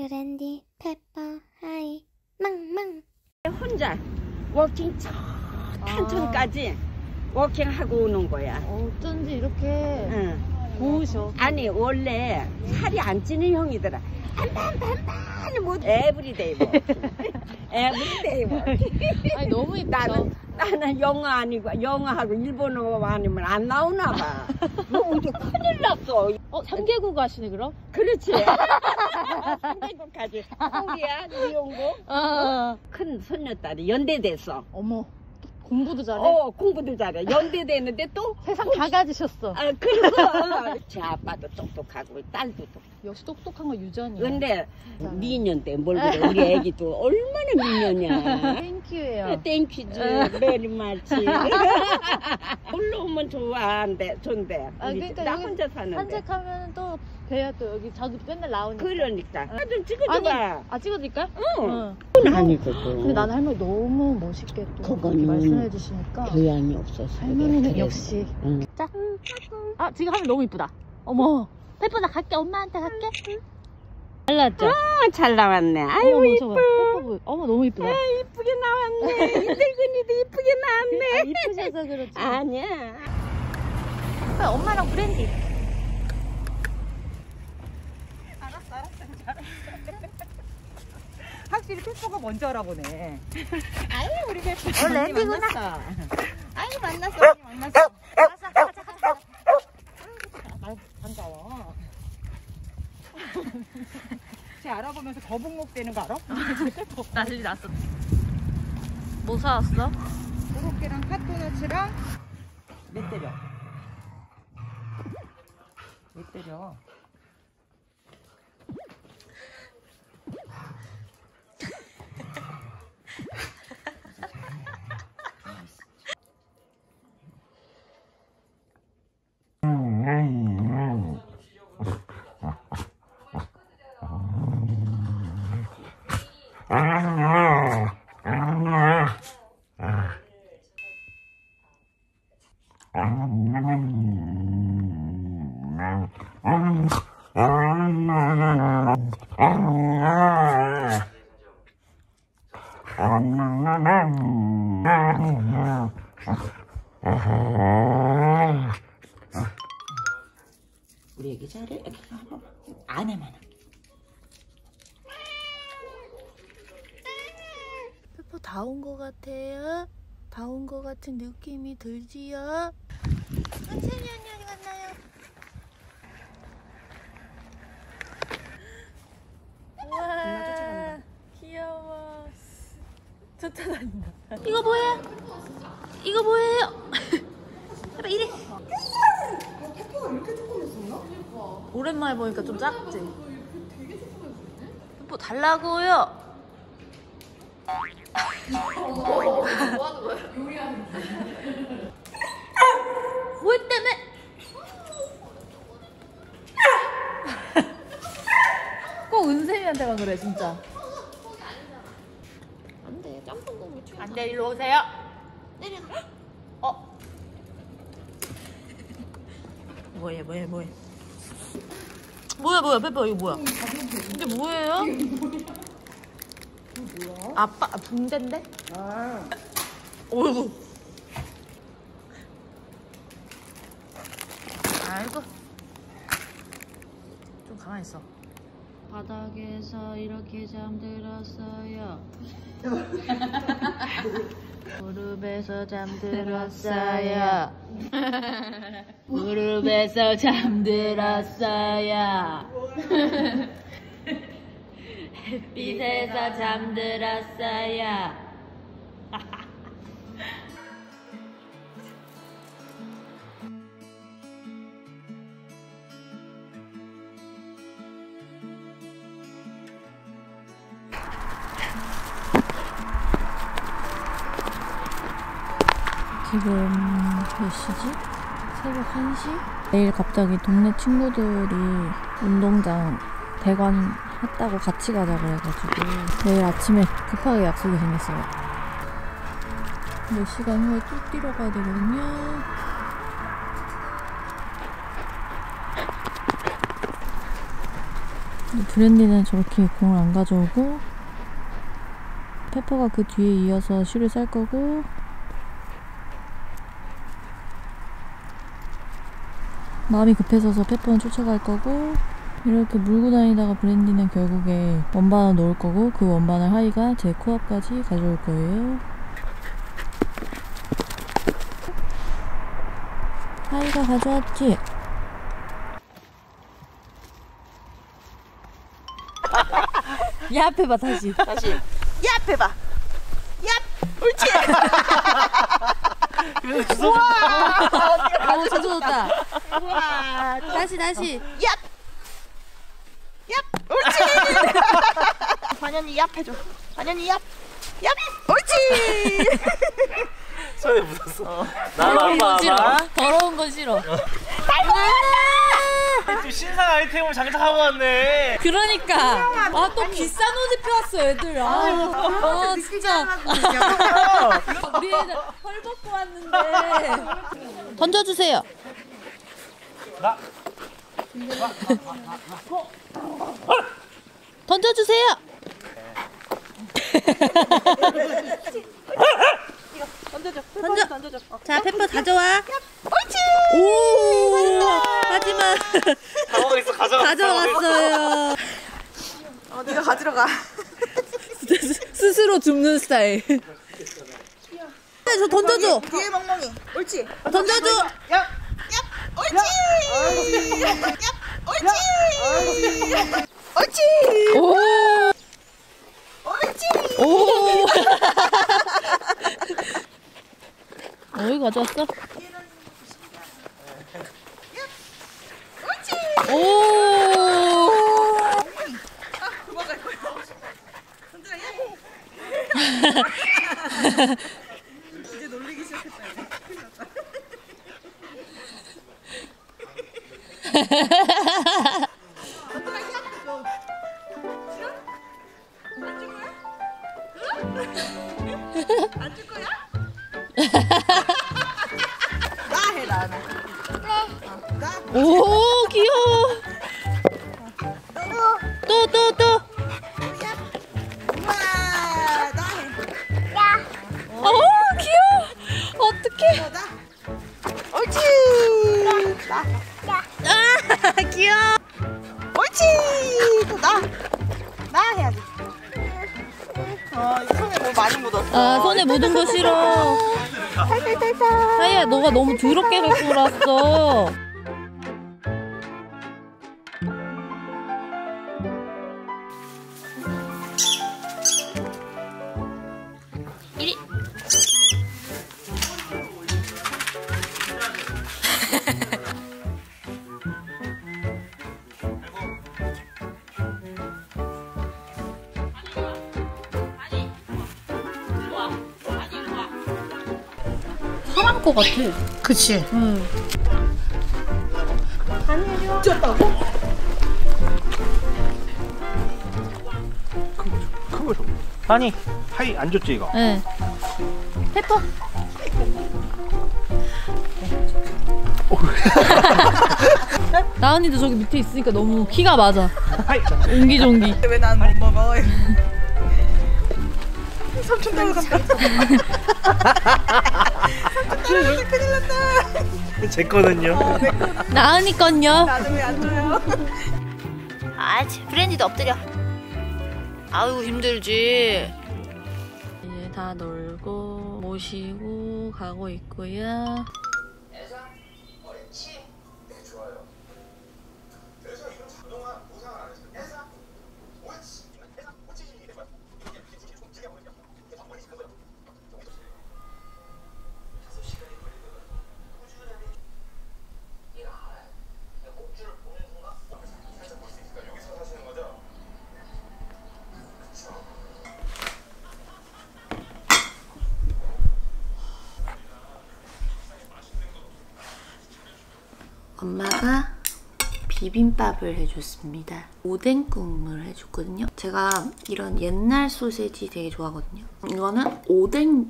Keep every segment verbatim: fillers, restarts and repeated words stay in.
브랜디, 페퍼, 하이, 망망. 혼자 워킹 저 탄천까지 아. 워킹하고 오는 거야. 어쩐지 이렇게 응. 고우셔. 아니 원래 살이 안 찌는 형이더라. 반반반반 못 에브리데이 뭐 에브리데이 뭐. 아니 너무 이쁘죠. 나는 나는 영어 아니고 영어하고 일본어 아니면 안 나오나 봐. 뭐 이제 큰일 났어. 어 삼 개국 하시네 그럼? 그렇지. 삼 개국까지. 한국이야 미용고. 아. 큰 손녀딸이 연대 됐어. 어머. 공부도 잘해? 어 공부도 잘해. 연대 됐는데 또 세상 다 가지셨어. 아 그래서 제 아빠도 똑똑하고 딸도 똑똑. 역시 똑똑한 거 유전이야. 근데 미년 때 뭘 그래. 우리 애기도 얼마나 미년이야. 땡큐예요. 땡큐지 베리 마치. 올라오면 좋아한데 좋은데. 아 그러니까 나 여기 혼자 사는데. 산책하면 또 뵈야 또 여기 자주 맨날 나오니까. 그러니까. 나 좀 찍어줘봐. 아니, 아 찍어드릴까요? 응. 응. 아니거든. 근데 나는 할머니 너무 멋있게 또 그거는 말씀해 주시니까 교양이 없어서. 할머니는 그래. 역시. 응. 자. 아 지금 하면 너무 이쁘다. 어머. 페퍼 나 갈게. 엄마한테 갈게. 응. 잘 나왔죠? 아, 잘 나왔네. 아이고 어머, 이뻐. 페퍼, 어머 너무 이쁘다. 아, 이쁘게 나왔네. 이들근이도 이쁘게 나왔네. 아, 이쁘셔서 그렇지. 아니야. 페퍼 엄마랑 브랜디. 알았어, 알았어, 알았어. 확실히 페퍼가 먼저 알아보네. 아유 우리 페퍼. 어, 랜디구나. 아유 만났어. 언니 만났어. 가자, 가자, 가자. 아유 반가워. 쟤 알아보면서 거북목 되는 거 알아? 난리 났어. 뭐 사왔어? 고로케랑 핫도너츠랑 몇 때려? 몇 때려? 우리 애기 잘해. 애기 한번 안에만 할게. 페퍼 다 온 거 같아요? 다 온 거 같은 느낌이 들지요? 천천히 언니 어디 갔나요? 우와 귀여워. 쫓아다닌다. 이거 뭐예요? 이거 뭐예요? 페퍼 이래. 페퍼가 이렇게 조그맸었나? 오랜만에 보니까 좀 작지? 페퍼 달라고요? 뭐 하는 거야? 요리하는 뭐 때문에? 꼭 은샘이한테만 그래 진짜. 안돼 짬뽕 국물 튀어. 안돼 일로 오세요. 내려. 어? 뭐해 뭐해 뭐해. 뭐야 뭐야 페퍼 이거 뭐야? 이게 뭐예요? 뭐야? 아빠 아, 붕대인데? 아. 어이구. 아이고. 좀 가만히 있어. 바닥에서 이렇게 잠들었어요. 무릎에서 잠들었어요. 무릎에서 잠들었어요. 햇빛에서 잠들었어요. 지금 몇 시지? 새벽 한 시? 내일 갑자기 동네 친구들이 운동장 대관 했다고 같이 가자 그래가지고 내일 아침에 급하게 약속이 생겼어요. 몇 시간 후에 또 뛰러 가야 되거든요. 브랜디는 저렇게 공을 안 가져오고 페퍼가 그 뒤에 이어서 슈를 쌀 거고 마음이 급해져서 페퍼는 쫓아갈 거고 이렇게 물고 다니다가 브랜디는 결국에 원반을 놓을 거고 그 원반을 하이가 제 코앞까지 가져올 거예요. 하이가 가져왔지? 야 앞에 봐 다시 다시. 야, 앞에 봐. 야, 옳지. 오 젖어졌다. 우와. 다시 다시 야. 야, 옳지. 관현이 야 해줘. 관현이 야. 야, 옳지. 손에 묻었어. 더러운 건 싫어. 나만 더러운 건 싫어. 좀 신상 아이템을 장착하고 왔네. 그러니까 아 또 비싼 옷 입혀 왔어 애들. 아, 아 진짜 우리 애들 헐 벗고 왔는데. 던져주세요. 나. 던져주세요. 던져줘. 던져. 던져줘. 어. 자 페퍼 가져와. 옳지. 오 하지만 가만히 있어. 가져가. 가져왔어요. 어, 네가 가지러 가. 스스로 줍는 스타일. 저 던져줘. 뒤에 멍멍이. 옳지. 던져줘. 야. 야. 옳지. 야. 옳지. 옳지. 오. 옳지. 오. 어이 가져왔어? 오. 도망갈 거야. 손들어. 이제 놀리기 시작했다. 큰일 났다. 손들어. 싫어? 안줄 거야? 안 줄 거야? 나 해, 나. 나. 나. 오 귀여워. 또 또 또. 우와, 나 해. 오 귀여워. 어떡해. 나. 옳지. 나. 아 귀여워. 옳지. 또 나. 나 해야지. 어, 이 손에 뭐 많이 묻었어. 아 손에 묻은 거 싫어. 살살살살. 하이야 너가 너무 더럽게 갖고 놀았어. 이리. 사람 거 같아. 그치. 응. 큰거 줘. 아니, 하이 안 줬지 이거? 네. 페퍼. 나은이도 저기 밑에 있으니까 너무 키가 맞아. 하이. 옹기종기. 왜 난 못 먹어? 삼촌 따라간다. 삼촌 따라간다. 큰일 났다. 제 거는요. 나은이 건요. 나도 왜 안 줘요? 아, 브랜디도 엎드려. 아유 힘들지. 이제 다 놀고 모시고 가고 있고요. 엄마가 비빔밥을 해줬습니다. 오뎅 국물을 해줬거든요. 제가 이런 옛날 소세지 되게 좋아하거든요. 이거는 오뎅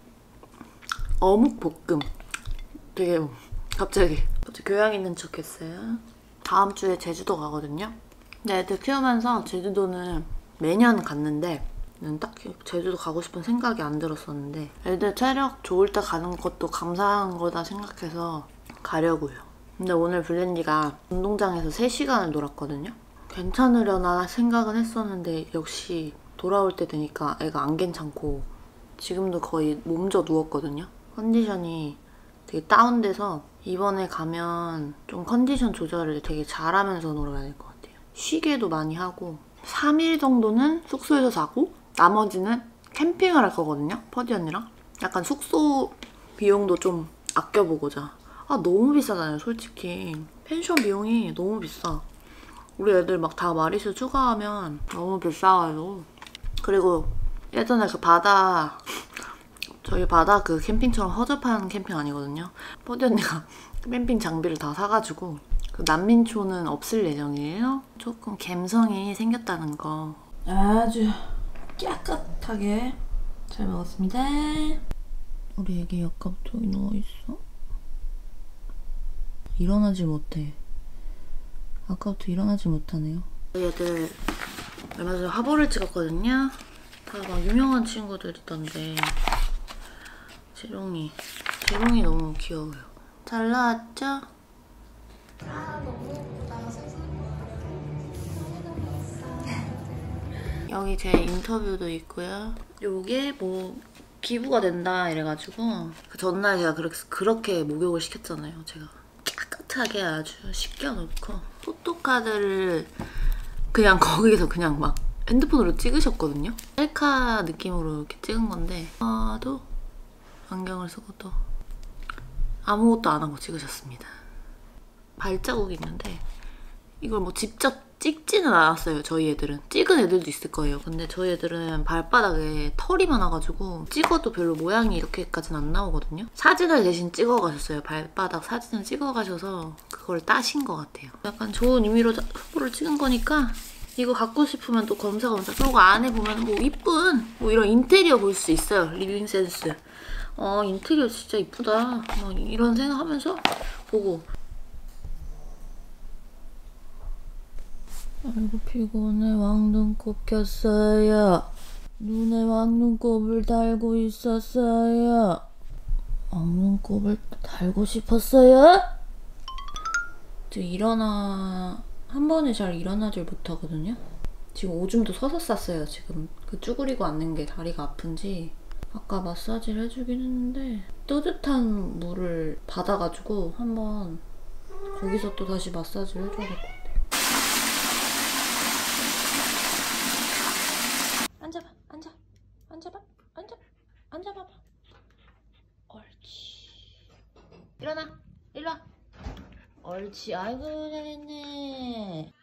어묵 볶음. 되게 갑자기 갑자기 교양 있는 척 했어요. 다음 주에 제주도 가거든요. 근데 애들 키우면서 제주도는 매년 갔는데 딱히 제주도 가고 싶은 생각이 안 들었었는데 애들 체력 좋을 때 가는 것도 감사한 거다 생각해서 가려고요. 근데 오늘 블렌디가 운동장에서 세 시간을 놀았거든요. 괜찮으려나 생각은 했었는데 역시 돌아올 때 되니까 애가 안 괜찮고 지금도 거의 몸져 누웠거든요. 컨디션이 되게 다운돼서 이번에 가면 좀 컨디션 조절을 되게 잘하면서 놀아야 될 것 같아요. 쉬게도 많이 하고 삼 일 정도는 숙소에서 자고 나머지는 캠핑을 할 거거든요. 퍼디 언니랑. 약간 숙소 비용도 좀 아껴보고자. 아 너무 비싸잖아요 솔직히. 펜션 비용이 너무 비싸. 우리 애들 막 다 마리수 추가하면 너무 비싸가지고. 그리고 예전에 그 바다 저희 바다 그 캠핑처럼 허접한 캠핑 아니거든요. 퍼디 언니가 캠핑 장비를 다 사가지고 그 난민초는 없을 예정이에요. 조금 갬성이 생겼다는 거. 아주 깨끗하게 잘 먹었습니다. 우리 애기 아까부터 여기 누워있어? 일어나질 못해. 아까부터 일어나질 못하네요. 저희 애들 얼마 전에 화보를 찍었거든요. 다 막 유명한 친구들이던데 재롱이 재롱이 너무 귀여워요. 잘 나왔죠? 아 너무 예쁘다. 여기 제 인터뷰도 있고요. 요게 뭐 기부가 된다 이래가지고 그 전날 제가 그렇게, 그렇게 목욕을 시켰잖아요. 제가 깨끗하게 아주 씻겨놓고 포토카드를 그냥 거기서 그냥 막 핸드폰으로 찍으셨거든요. 셀카 느낌으로 이렇게 찍은 건데 아도 안경을 쓰고 또 아무것도 안 하고 찍으셨습니다. 발자국이 있는데 이걸 뭐 직접 찍지는 않았어요. 저희 애들은. 찍은 애들도 있을 거예요. 근데 저희 애들은 발바닥에 털이 많아가지고 찍어도 별로 모양이 이렇게까지는 안 나오거든요. 사진을 대신 찍어가셨어요. 발바닥 사진을 찍어가셔서 그걸 따신 것 같아요. 약간 좋은 의미로 후보를 찍은 거니까 이거 갖고 싶으면 또 검사검사. 그리고 안에 보면 뭐 이쁜 뭐 이런 인테리어 볼 수 있어요. 리빙 센스. 어 인테리어 진짜 이쁘다. 막 이런 생각하면서 보고. 아이고 피곤해. 왕눈곱 꼈어요. 눈에 왕눈곱을 달고 있었어요. 왕눈곱을 달고 싶었어요? 저 일어나... 한 번에 잘 일어나질 못하거든요. 지금 오줌도 서서 쌌어요. 지금 그 쭈그리고 앉는 게 다리가 아픈지. 아까 마사지를 해주긴 했는데 뜨뜻한 물을 받아가지고 한번 거기서 또 다시 마사지를 해줘야 될 것 같아요. 앉아봐, 앉아, 앉아봐, 앉아, 앉아봐봐. 옳지. 일어나, 일어나. 옳지. 아이고 잘했네.